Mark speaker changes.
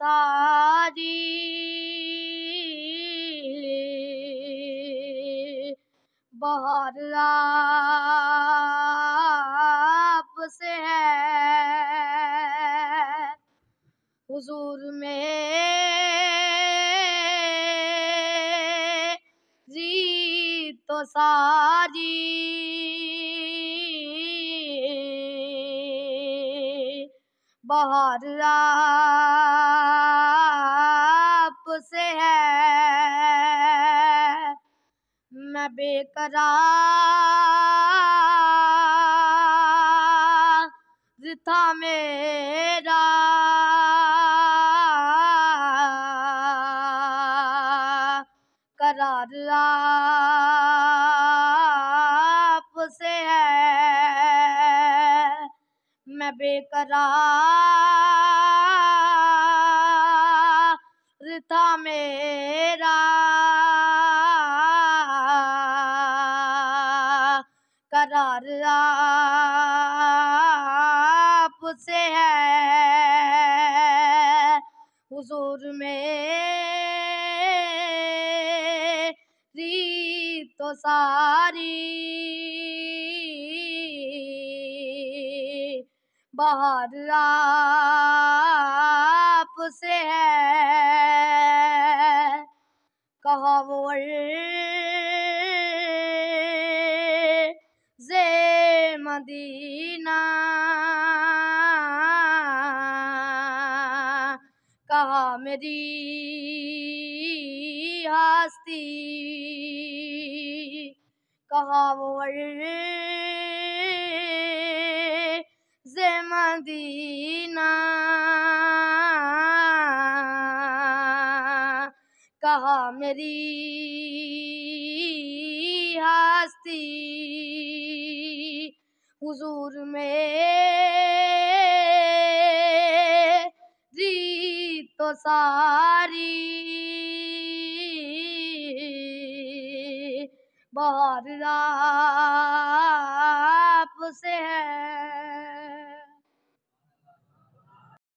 Speaker 1: ساری بہار آپ سے ہے، حضور میری تو ساری بہار آپ سے ہے، میں بے قرار تھا میرا قرار آپ سے ہے، میں بے قرار تھا میرا قرار آپ سے ہے، حضور میری تو ساری بہار آپ سے ہے، کہا وہ عرض مدینہ، کہا میری ہستی، کہا وہ عرض مدینہ، کہا میری ہستی، حضور میری تو ساری بہار آپ سے ہے۔